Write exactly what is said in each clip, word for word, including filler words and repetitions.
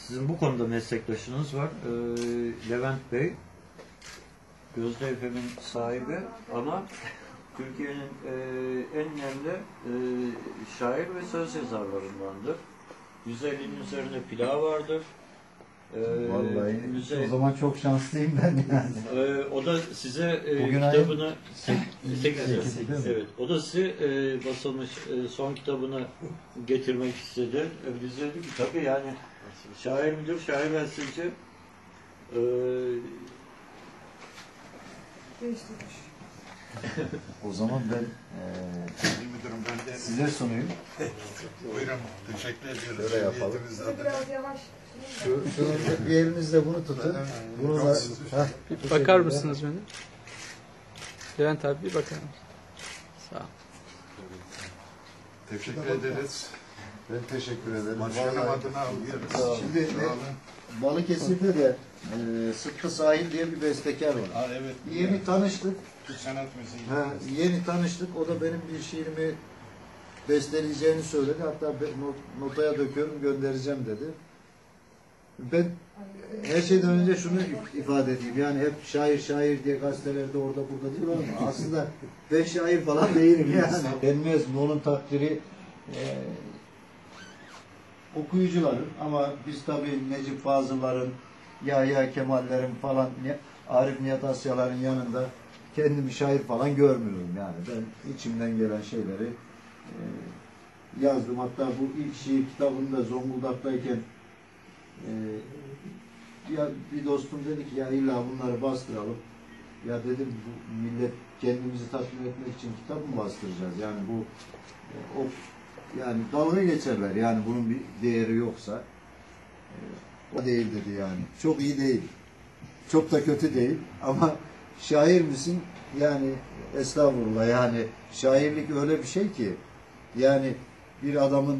sizin bu konuda meslektaşınız var. Ee, Levent Bey. Gözde F M'in sahibi ama Türkiye'nin e, en önemli e, şair ve söz yazarlarındandır. yüz ellinin üzerinde plağı vardır. Ee, Vallahi müze, o zaman çok şanslıyım ben yani. E, o da size e, Bugün kitabını sekiz sekiz evet. O da size e, basılmış e, son kitabını getirmek istedi. E, biz dedik ki tabii yani şair müdür, şair besteci e, O zaman ben e, Müdürüm ben de size sunayım. buyurun teşekkür ediyoruz. Şöyle yapalım. Cumhuriyetimizin adına. Biraz yavaş. Şu, şu bir elinizle bunu tutun. Bunu da heh, Bir bakar mısınız beni? Levent abi bir bakar mısın? Sağ ol. Teşekkür ederiz. Ben teşekkür ederim. Başkanım Vallahi- adına alıyoruz. Şimdi Sağ olun. Balıkesir'de de e, Sıtkı Sahil diye bir bestekar var. Ha, evet. Yeni tanıştık. Türk sanat müziği. Ha, yeni tanıştık. O da benim bir şiirimi besteleyeceğini söyledi. Hatta ben not- notaya döküyorum, göndereceğim dedi. Ben her şeyden önce şunu if- ifade edeyim. Yani hep şair şair diye gazetelerde orada burada diyorlar ama aslında ben şair falan değilim yani. Denmez onun takdiri e, okuyucuların ama biz tabii Necip Fazıl'ların, Yahya Kemal'lerin falan, Arif Nihat Asya'ların yanında kendimi şair falan görmüyorum yani. Ben içimden gelen şeyleri e, yazdım. Hatta bu ilk şiir kitabını da Zonguldak'tayken e, ya bir dostum dedi ki ya illa bunları bastıralım. Ya dedim bu millet kendimizi tatmin etmek için kitap mı bastıracağız? Yani bu e, o yani dalga geçerler. Yani bunun bir değeri yoksa e, o değil dedi yani. Çok iyi değil. Çok da kötü değil ama şair misin? Yani estağfurullah yani şairlik öyle bir şey ki yani bir adamın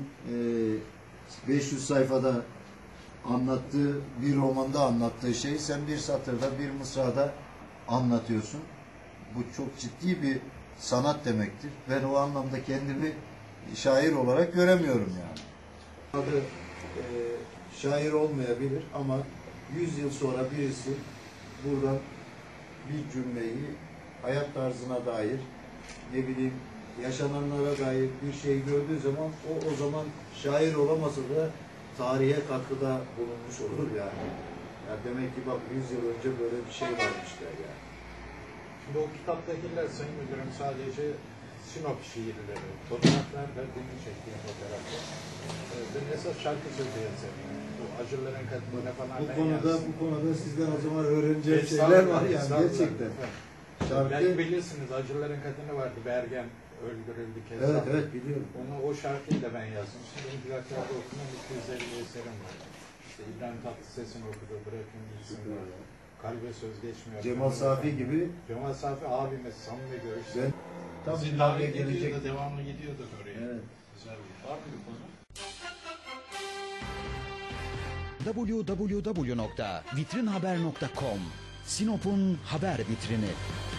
e, beş yüz sayfada anlattığı bir romanda anlattığı şey sen bir satırda bir mısrada anlatıyorsun. Bu çok ciddi bir sanat demektir. Ben o anlamda kendimi şair olarak göremiyorum yani. Adı e, şair olmayabilir ama yüz yıl sonra birisi buradan bir cümleyi hayat tarzına dair ne bileyim yaşananlara dair bir şey gördüğü zaman o o zaman şair olamasa da tarihe katkıda bulunmuş olur yani. Yani demek ki bak yüz yıl önce böyle bir şey varmış der yani. Şimdi o kitaptakiler Sayın Müdürüm sadece Sinop şiirleri, fotoğraflar da benim çektiğim fotoğraflar. Ee, Ben esas şarkı sözü yazarım. Bu acıların kadınına falan Bu ben konuda yazdım. bu konuda sizden o zaman öğreneceğim Estağfurullah, şeyler var yani estağfurullah. gerçekten. Evet. Şarkı Belki bilirsiniz acıların kadını vardı. Bergen öldürüldü kez. evet evet biliyorum. Onu o şarkıyı da ben yazdım. Şimdi benim plaklarda okunan iki yüz elli eserim var. İşte İbrahim Tatlıses'in okuduğu Bırakın Gitsin var. Kalbe Söz Geçmiyor. Cemal Safi gibi Cemal Safi abimiz samimi görüştü. ben tam Bizi bir davet gelecek. ediyordu, devamlı gidiyorduk oraya. Evet. Güzel bir var mı bir konu? double-u double-u double-u nokta vitrinhaber nokta com Sinop'un haber vitrini.